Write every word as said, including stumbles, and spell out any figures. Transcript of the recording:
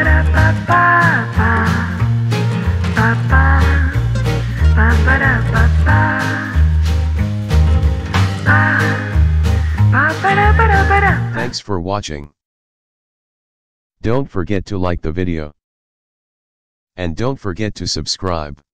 Thanks for watching. Don't forget to like the video. And don't forget to subscribe.